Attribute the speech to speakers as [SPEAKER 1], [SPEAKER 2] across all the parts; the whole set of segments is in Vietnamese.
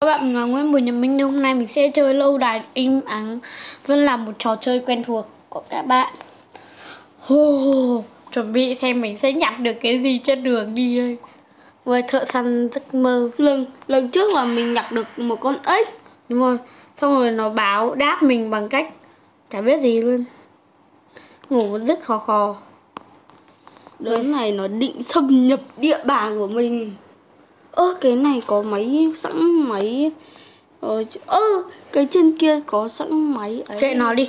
[SPEAKER 1] Các bạn, mình là Nguyễn Bùi Nhật Minh. Hôm nay mình sẽ chơi lâu đài im ắng, vẫn là một trò chơi quen thuộc của các bạn. Chuẩn bị xem mình sẽ nhặt được cái gì trên đường đi đây. Với thợ săn giấc mơ. Lần trước là mình nhặt được một con ếch, đúng rồi. Xong rồi nó báo đáp mình bằng cách chả biết gì luôn. Ngủ rất khò khò.
[SPEAKER 2] Đứa này nó định xâm nhập địa bàn của mình. Cái này có máy sẵn máy. Cái trên kia có sẵn máy ấy.
[SPEAKER 1] Kệ nó đi.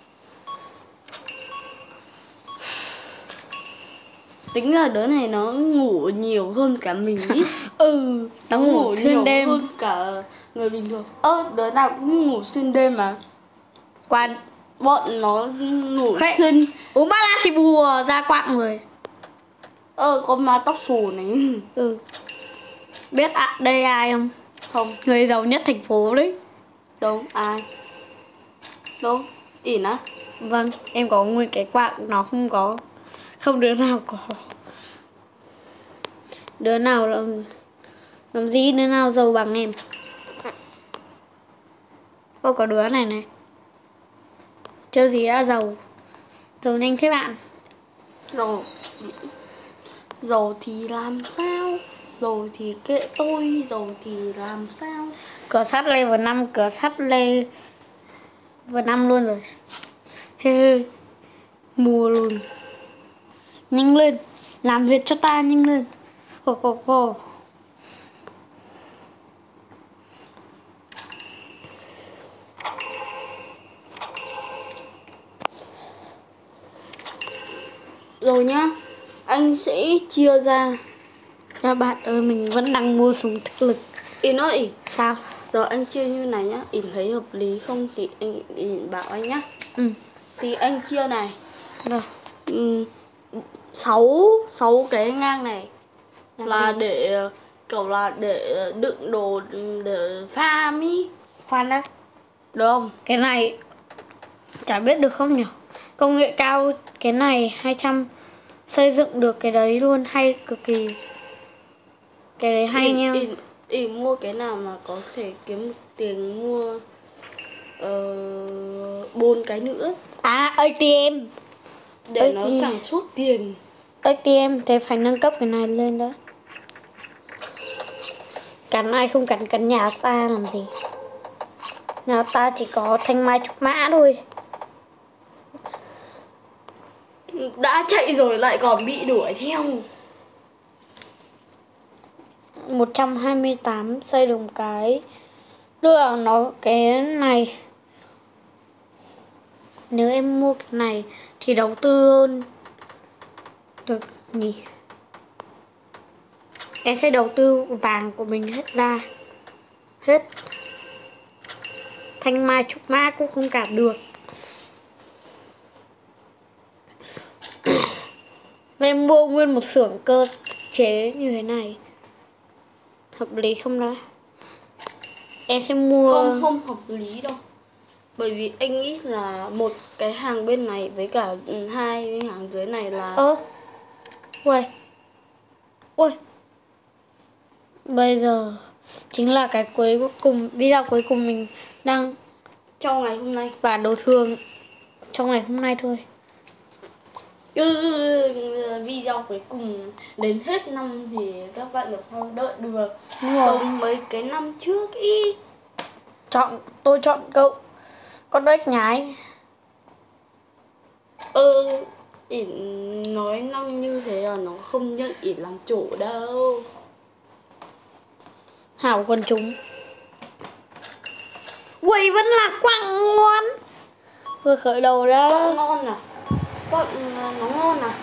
[SPEAKER 2] Tính là đứa này nó ngủ nhiều hơn cả mình ý.
[SPEAKER 1] Nó ngủ xuyên đêm
[SPEAKER 2] hơn cả người bình thường. Đứa nào cũng ngủ xuyên đêm mà.
[SPEAKER 1] Qua
[SPEAKER 2] Bọn nó ngủ xuyên.
[SPEAKER 1] Uống ba la xì bùa ra quạng rồi.
[SPEAKER 2] Con ma tóc xù này.
[SPEAKER 1] Biết đây ai không?
[SPEAKER 2] Không.
[SPEAKER 1] Người giàu nhất thành phố đấy.
[SPEAKER 2] Đâu? Ai? Đâu? Ỉn á?
[SPEAKER 1] Vâng, em có nguyên cái quạng, nó không có. Không đứa nào có. Đứa nào làm gì đứa nào giàu bằng em. Có đứa này này. Chơi gì đã giàu. Giàu nhanh thế bạn.
[SPEAKER 2] Giàu thì làm sao? Giàu thì kệ tôi. Giàu thì làm sao?
[SPEAKER 1] Cửa sắt level 5. Cửa sắt level 5 luôn rồi. Mua luôn. Nhanh lên. Làm việc cho ta nhanh lên.
[SPEAKER 2] Rồi nhá. Anh sẽ chia ra.
[SPEAKER 1] Các bạn ơi, mình vẫn đang mua súng thực lực.
[SPEAKER 2] Ỉn ơi.
[SPEAKER 1] Sao?
[SPEAKER 2] Giờ anh chia như này nhá. Ỉn thấy hợp lý không thì Ỉn bảo anh nhá. Thì anh chia này.
[SPEAKER 1] Được.
[SPEAKER 2] 6 cái ngang này là để kiểu là để đựng đồ để farm ý.
[SPEAKER 1] Khoan đã.
[SPEAKER 2] Được không?
[SPEAKER 1] Cái này chả biết được không nhỉ? Công nghệ cao cái này 200 xây dựng được cái đấy luôn, hay cực kỳ. Cái đấy hay nha.
[SPEAKER 2] Ỉn mua cái nào mà có thể kiếm tiền mua 4 cái nữa.
[SPEAKER 1] ATM.
[SPEAKER 2] Để nó sản xuất tiền.
[SPEAKER 1] ATM thế phải nâng cấp cái này lên đó. Cắn ai không cắn nhà ta làm gì. Nhà ta chỉ có thanh mai trúc mã thôi.
[SPEAKER 2] Đã chạy rồi lại còn bị đuổi theo.
[SPEAKER 1] 128 xây được một cái. Tức là nó cái này, nếu em mua cái này thì đầu tư hơn được nhỉ. Em sẽ đầu tư vàng của mình hết ra. Hết. Thanh mai trúc mã cũng không cả được. Và em mua nguyên một xưởng cơ chế như thế này. Hợp lý không đó? Em sẽ mua...
[SPEAKER 2] Không hợp lý đâu. Bởi vì anh nghĩ là một cái hàng bên này với cả 2 hàng dưới này là...
[SPEAKER 1] Ui. Bây giờ chính là cái cuối cùng, video cuối cùng mình đang
[SPEAKER 2] trong ngày hôm nay.
[SPEAKER 1] Và đồ thường trong ngày hôm nay thôi.
[SPEAKER 2] Video cuối cùng đến hết năm thì các bạn làm sao đợi được. Còn mấy cái năm trước ý.
[SPEAKER 1] Tôi chọn cậu con ếch nhái.
[SPEAKER 2] Ỉn nói năng như thế là nó không nhận Ỉn làm chủ đâu.
[SPEAKER 1] Hảo quần chúng. Quầy vẫn là quạng ngon. Vừa khởi đầu ra.
[SPEAKER 2] Quạng ngon à? Quạng nó ngon à?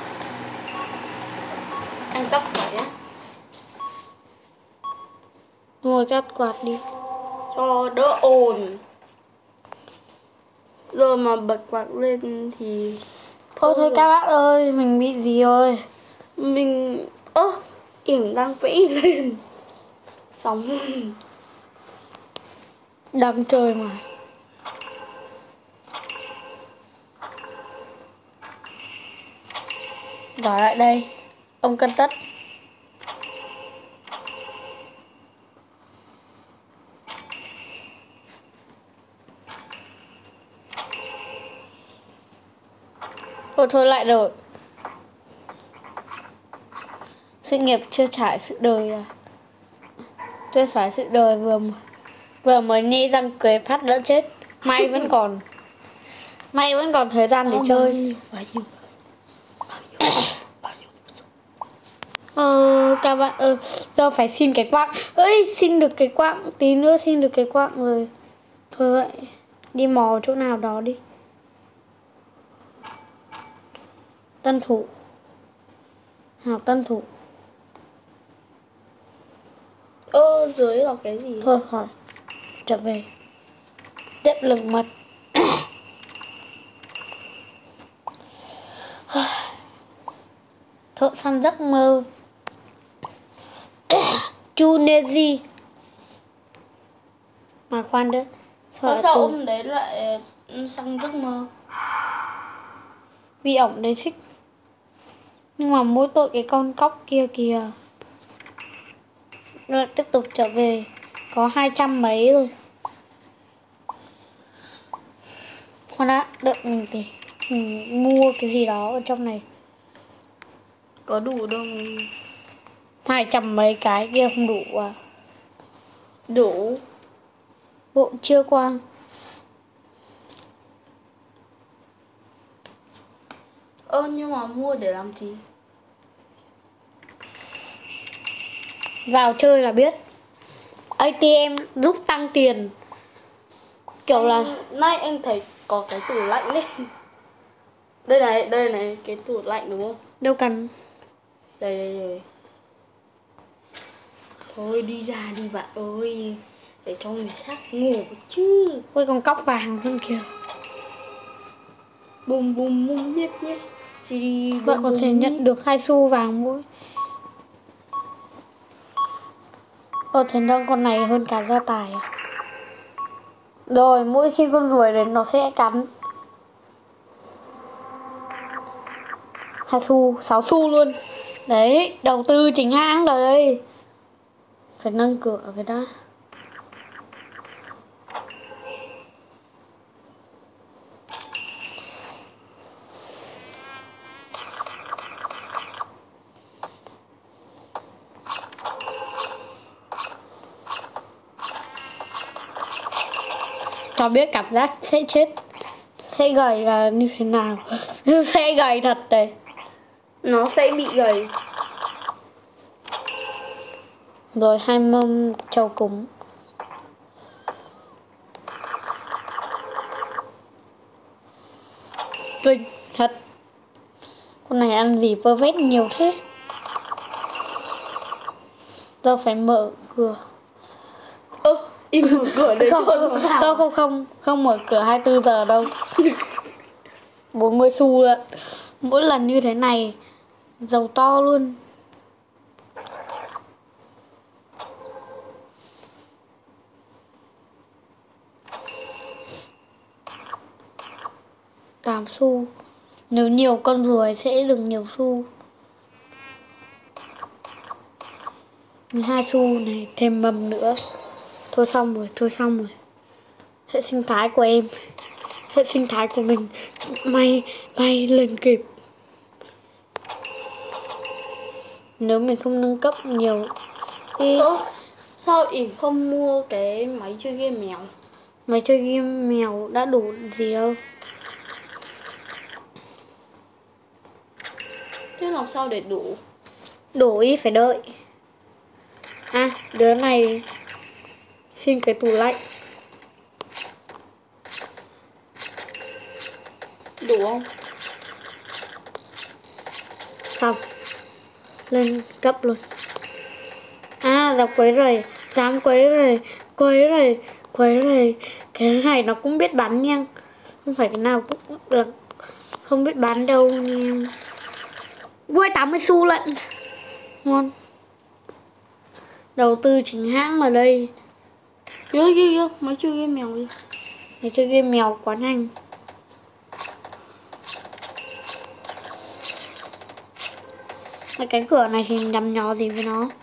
[SPEAKER 2] Anh tắt quạt nhé.
[SPEAKER 1] Ngồi cắt quạt đi
[SPEAKER 2] cho đỡ ồn. Giờ mà bật quạt lên thì
[SPEAKER 1] thôi các bác ơi, mình bị gì rồi?
[SPEAKER 2] Mình Ỉn đang vẽ lên sóng.
[SPEAKER 1] Đang chơi mà. Rồi lại đây. Ông cân tất. Ôi thôi lại rồi. Sự nghiệp chưa trải sự đời à? Chưa trải sự đời vừa mới nhe răng cười phát đã chết. May vẫn còn. May vẫn còn thời gian để chơi. Các bạn giờ phải xin cái quạng. Ơi xin được cái quạng. Tí nữa xin được cái quạng rồi. Thôi vậy. Đi mò chỗ nào đó đi. Tân thủ. Học tân thủ.
[SPEAKER 2] Dưới là cái gì?
[SPEAKER 1] Thôi khỏi. Trở về. Tiếp lừng mật. Thợ săn giấc mơ. Chuneji. Mà khoan đấy.
[SPEAKER 2] Sao ông đấy lại săn giấc mơ?
[SPEAKER 1] Vì ổng đấy thích. Nhưng mà mỗi tội cái con cóc kia kìa. Lại tiếp tục trở về. Có 200 mấy rồi. Khoan đã. Đợi mình thì mua cái gì đó ở trong này.
[SPEAKER 2] Có đủ đâu.
[SPEAKER 1] 200 mấy cái kia không đủ à?
[SPEAKER 2] Đủ.
[SPEAKER 1] Bộ chưa quang.
[SPEAKER 2] Nhưng mà mua để làm gì?
[SPEAKER 1] Vào chơi là biết. ATM giúp tăng tiền. Kiểu là
[SPEAKER 2] Nay anh thấy có cái tủ lạnh đấy. Đây này, cái tủ lạnh đúng không?
[SPEAKER 1] đâu cần.
[SPEAKER 2] Đây. Thôi đi ra đi bạn ơi. Để cho người khác ngủ chứ.
[SPEAKER 1] Ôi con cóc vàng hơn kìa.
[SPEAKER 2] Bùm bùm bùm nhét.
[SPEAKER 1] Bạn có thể nhận được 2 xu vàng mỗi. Thế đâu con này hơn cả gia tài à? Rồi mỗi khi con ruồi đến nó sẽ cắn. 2 xu, 6 xu luôn. Đấy, đầu tư chính hãng đấy. Phải nâng cửa cái đã. Cho biết cảm giác sẽ chết, sẽ gầy là như thế nào. Sẽ gầy thật đấy.
[SPEAKER 2] Nó sẽ bị gầy.
[SPEAKER 1] Rồi 2 mâm trầu cúng. Kinh thật. Con này ăn gì vơ vét nhiều thế. Giờ phải mở cửa.
[SPEAKER 2] Im mở cửa để cho nó vào.
[SPEAKER 1] Không mở cửa 24 giờ đâu. 40 xu ạ. Mỗi lần như thế này giàu to luôn. Tám xu. Nếu nhiều con ruồi sẽ được nhiều xu. 12 xu này, thêm mầm nữa. Thôi xong rồi. Hệ sinh thái của em. Hệ sinh thái của mình. May lên kịp. Nếu mình không nâng cấp nhiều.
[SPEAKER 2] Sao ỉm không mua cái máy chơi game mèo?
[SPEAKER 1] Máy chơi game mèo đã đủ gì đâu.
[SPEAKER 2] Thế làm sao để đủ?
[SPEAKER 1] Đủ ý phải đợi. Đứa này xin cái tủ lạnh.
[SPEAKER 2] Đủ không?
[SPEAKER 1] Xong. Lên cấp luôn. Dám quấy rầy. Cái này nó cũng biết bắn nha. Không phải cái nào cũng là không biết bắn đâu nha. Ui 80 xu lận. Ngon. Đầu tư chính hãng ở đây.
[SPEAKER 2] Yo, máy chơi game mèo đi.
[SPEAKER 1] Máy chơi game mèo quá nhanh. Cái cửa này thì nhằm nhò gì với nó.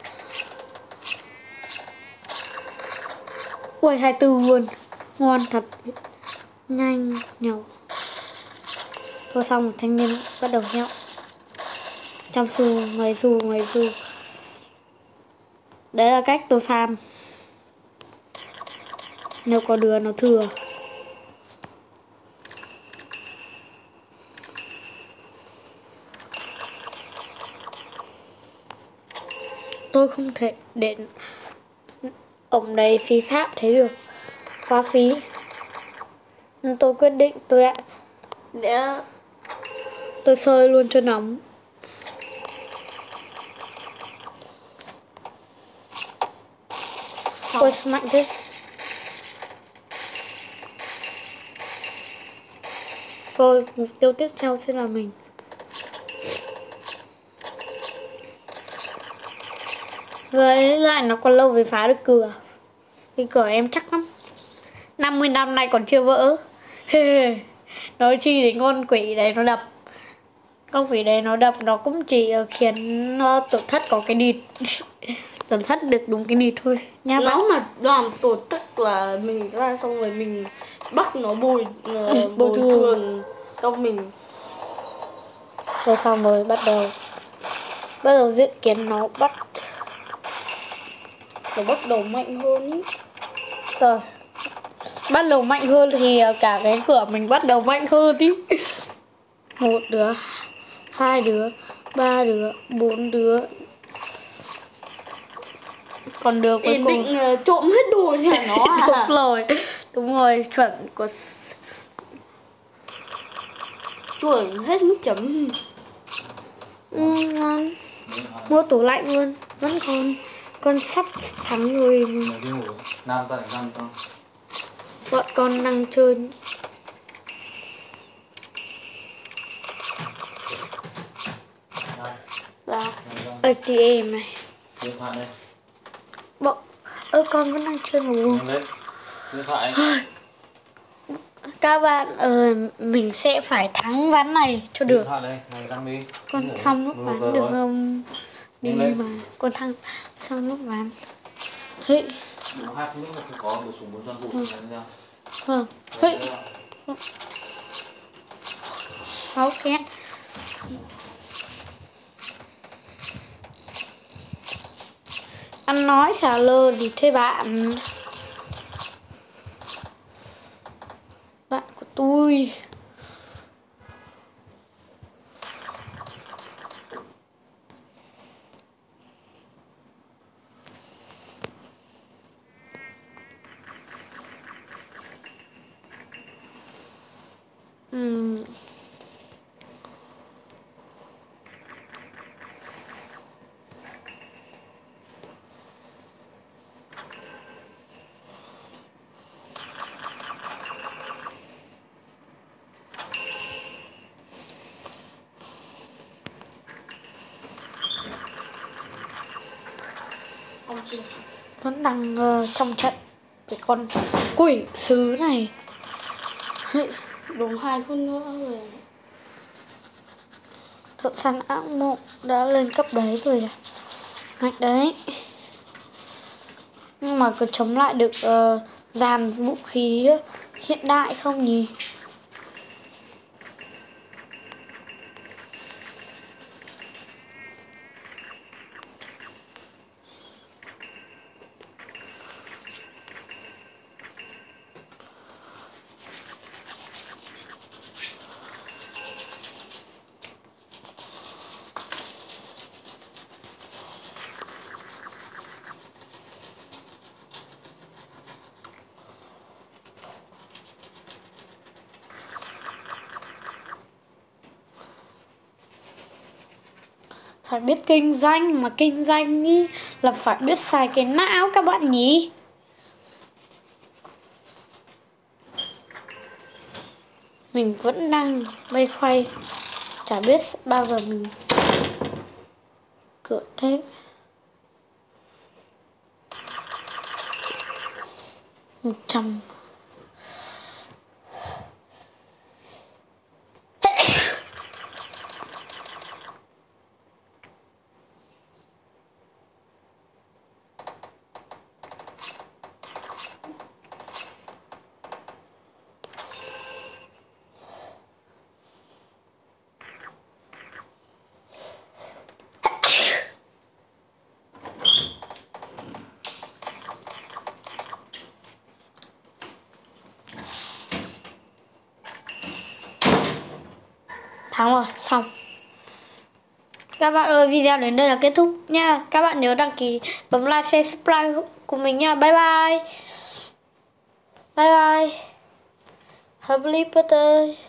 [SPEAKER 1] Ui 24 luôn. Ngon thật. Nhanh nhậu. Thôi xong một thanh niên bắt đầu nhậu. 100 xu, 10 xu, 10 xu. Đấy là cách tôi farm. Nếu có đứa nó thừa. Tôi không thể để ổng đầy phi pháp thế được. Quá phí. Nên tôi quyết định tôi sơi luôn cho nóng. Ôi sao mạnh thế. Rồi mục tiêu tiếp theo sẽ là mình. Với lại nó còn lâu mới phá được cửa. Cái cửa em chắc lắm. 50 năm nay còn chưa vỡ. Nói chi đến con quỷ đấy nó đập. Con quỷ đấy nó đập nó cũng chỉ khiến tổn thất có cái địt. Tổn thất được đúng cái địt thôi nhá.
[SPEAKER 2] Nó mà làm tổn thất là mình ra xong rồi mình bắt nó bồi thường cho mình.
[SPEAKER 1] Rồi xong rồi bắt đầu dự kiến nó bắt
[SPEAKER 2] đầu mạnh hơn ý.
[SPEAKER 1] Rồi bắt đầu mạnh hơn thì cả cái cửa mình bắt đầu mạnh hơn ý. 1 đứa, 2 đứa, 3 đứa, 4 đứa. Còn đứa cuối cùng
[SPEAKER 2] định trộm hết đồ nhà nó à?
[SPEAKER 1] Đúng rồi,
[SPEAKER 2] chuẩn hết mức chấm.
[SPEAKER 1] Mua tủ lạnh luôn. Vẫn con sắp thắng rồi. Bọn con đang chơi ATM này. Con vẫn đang chơi ngủ. Các bạn mình sẽ phải thắng ván này cho được. Con xong lúc ván được không? Đi mà con thắng xong lúc ván. Hey. Hey. Máu két. Ăn nói xả lơ gì thế bạn? Bạn của tôi. Vẫn đang trong trận với con quỷ sứ này.
[SPEAKER 2] Đúng 2 phút nữa rồi.
[SPEAKER 1] Thợ săn ác mộng đã lên cấp đấy rồi à? Mạnh đấy. Nhưng mà có chống lại được dàn vũ khí hiện đại không nhỉ? Phải biết kinh doanh, mà kinh doanh ý là phải biết xài cái não các bạn nhỉ. Mình vẫn đang bay khoay, chả biết bao giờ mình cửa thế. 100. Thắng rồi, xong. Các bạn ơi, video đến đây là kết thúc nha. Các bạn nhớ đăng ký, bấm like, share, subscribe của mình nha. Bye bye. Bye bye. Happy birthday.